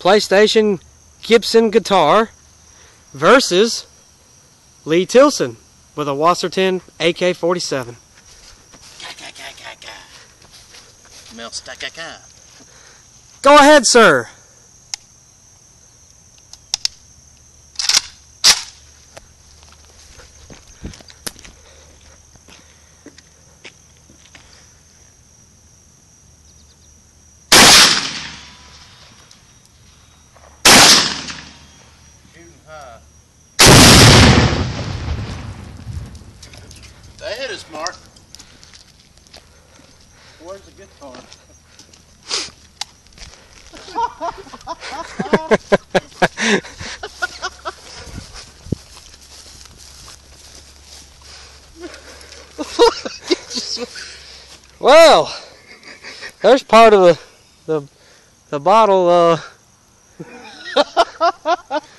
PlayStation Gibson guitar versus Lee Tilson with a Wasserton AK-47. Go ahead, sir. That hit us, Mark. Where's the guitar? Well, there's part of the bottle.